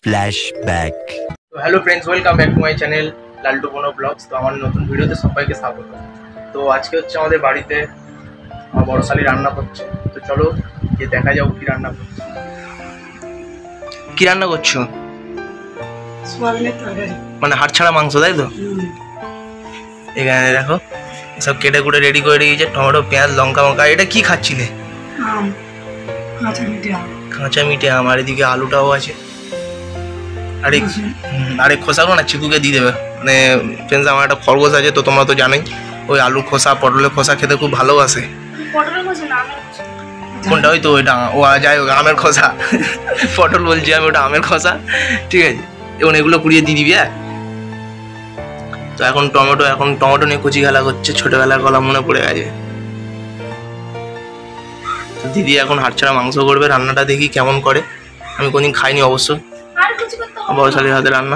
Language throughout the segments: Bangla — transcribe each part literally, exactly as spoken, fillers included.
flashback. তো hello friends, welcome back to my channel Laltu Bono blogs. তো আমার নতুন ভিডিওতে সবাইকে স্বাগত। তো আজকে হচ্ছে আমাদের বাড়িতে আমার বড় শালি রান্না করছে। তো চলো যে দেখা যাও কি রান্না করছে। কি রান্না করছো? মানে হাড় ছাড়া মাংস, তাই তো? এখানে দেখো সব কেটে কুটে রেডি করে রেখেছে, টমেটো, পেঁয়াজ, লঙ্কা মঙ্কা। এটা কি খাচ্ছিলে? কাঁচা মিঠে আম। আর এদিকে আলুটাও আছে। আরে আরে খোসাগুলো না চিকুকে দিয়ে দেবে। মানে ফ্রেন্ডস, আমার একটা খরগোশ আছে, তো তোমরা তো জানোই ওই আলুর খোসা, পটলের খোসা খেতে খুব ভালোবাসে। কোনটা? ওই তো ওইটা। ও যাই হোক, আমের খোসা। পটল বলছি আমি, ওটা আমের খোসা। ঠিক আছে, এবং এগুলো কুড়িয়ে দিয়ে দিবি। হ্যাঁ, তো এখন টমেটো এখন টমেটো নিয়ে কুচি খেলা করছে। ছোটবেলার গলা মনে পড়ে গেছে। দিদি এখন হাড়ছাড়া মাংস করবে। রান্নাটা দেখি কেমন করে। আমি কোনদিন খাইনি অবশ্য বড় শালির হাতে রান্না।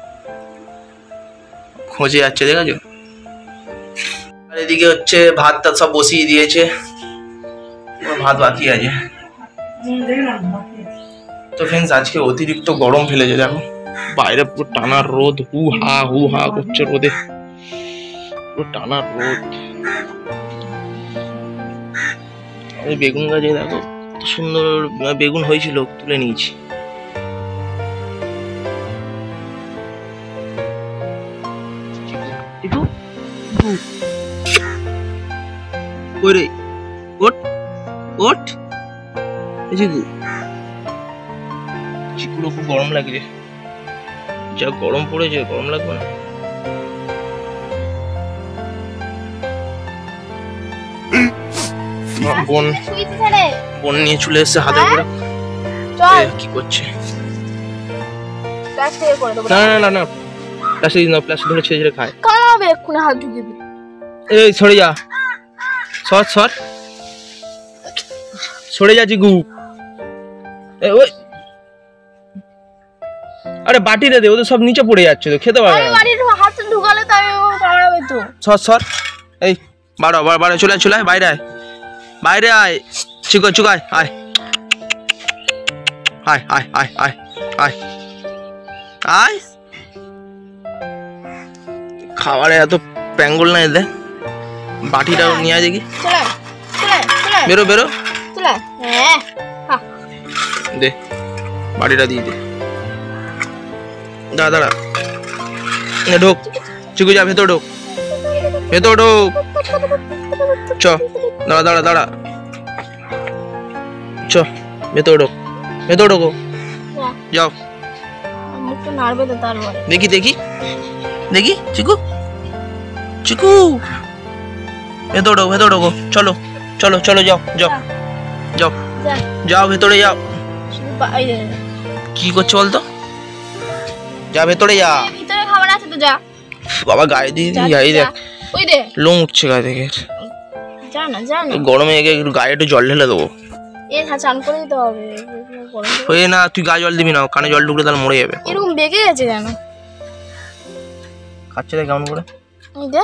খোঁজে যাচ্ছে, দেখেছো? আর এদিকে হচ্ছে ভাত টাত সব বসিয়ে দিয়েছে, ভাত বাকি আছে। তো ফ্রেন্ডস, আজকে অতিরিক্ত গরম ফেলেছে। দেখো বাইরে পুরো টানা রোদ, হু হা হু হা করছে রোদে, পুরো টানা রোদ। বেগুন গাছে দেখো সুন্দর বেগুন হয়েছিল, তুলে নিয়েছি। ওরে ওট ওট চিকু, চিকুর খুব গরম লাগছে। যা গরম পড়েছে, গরম লাগবে না? বোন বোন নিয়ে চলে এসছে হাতে করে। কি করছে? না না না না প্লাস্টিক না, প্লাস্টিক ধরে ছেড়ে ছেড়ে খায়। কামাবে এক্ষুনি হাত ঢুকিয়ে দিবি। এই সরে যা, সর সর সরে যা চিকু। ওই আরে বাটি দে, ওদের সব নিচে পড়ে যাচ্ছে, তো খেতে পারবে না। বাড়ির হাতে ঢুকালে তাই কামড়াবে তো। সর সর, এই বাড়ো বাড়ো, চলে চলে আয়, বাইরে আয়, বাইরে আয় চিকু, চুকায় আয় আয় আয় আয় আয় আয় আয়। খাবারে এত প্যাঙ্গল না এদের। বাটিটাও নিয়ে আয় দেখি। বেরো বেরো, দে বাটিটা দিয়ে দে। দাঁড়া দাঁড়া, ঢোক চিকু, যা ভেতর ঢোক, ভেতর ঢোক। চ দাঁড়া দাঁড়া দাঁড়া, চ ভেতর ঢোক, ভেতর ঢোকো, যাও। দেখি দেখি দেখি চিকু, চিকু ভেতর ঢোক, ভেতর ঢোকো। চলো চলো চলো, যাও যাও যাও যাও, ভেতরে যাও। কি করছো বলতো? যা ভেতরে যা, ভিতরে খাবার আছে তো, যা। বাবা গায়ে দিয়ে দি, গায়ে দেখ ওই রে লোম উঠছে গায়ে থেকে। যা না যা না, গরমে একটু গায়ে একটু জল ঢেলে দেবো। এ চান করে দিতে হবে। ওই না, তুই গায়ে জল দিবি না, কানে জল ঢুকলে তাহলে মরে যাবে। এরকম বেগে গেছে কেন? খাচ্ছে দেখ কেমন করে। এই দে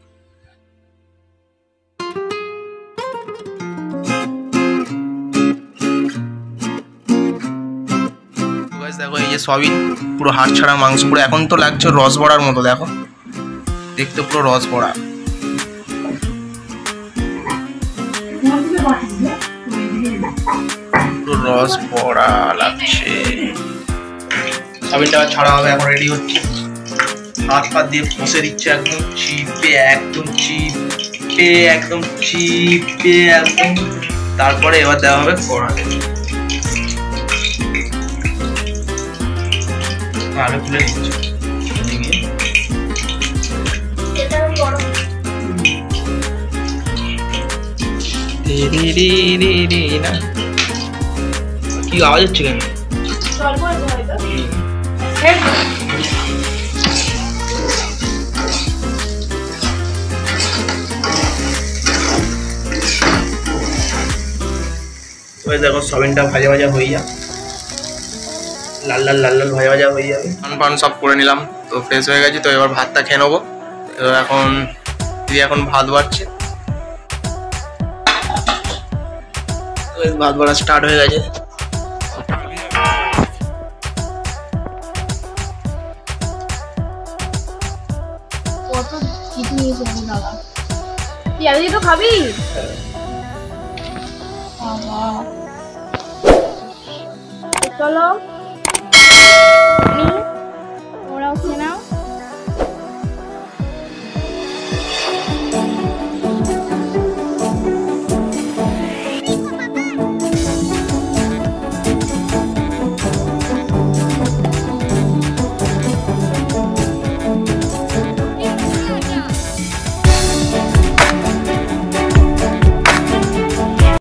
দেখো, এই যে সয়াবিন পুরো হাড় ছাড়া মাংস, পুরো এখন তো লাগছে রস বড়ার মতো। দেখো দেখতে পুরো রস বড়া, পুরো রস বড়া লাগছে। সয়াবিনটা ছাড়া হবে, এখন রেডি হচ্ছে। হাত পাত দিয়ে ফসে দিচ্ছে একদম চিপে, একদম চিপে, একদম চিপে একদম। তারপরে এবার দেওয়া হবে কড়াতে। আলু তুলে দিচ্ছে, কি আওয়াজ হচ্ছে কেন? দেখো সয়াবিনটা ভাজা ভাজা হয়ে যা, লাল লাল লাল লাল ভাজা ভাজা হয়ে যাবে। পান পান সব করে নিলাম, তো ফ্রেশ হয়ে গেছে। তো এবার ভাতটা খেয়ে নেবো। এখন দিদি এখন ভাত বাড়ছে, ভাত বাড়া স্টার্ট হয়ে গেছে। কত কিছু নিয়েছে আমি দাদা পেঁয়াজি তো খাবি বাবা চলো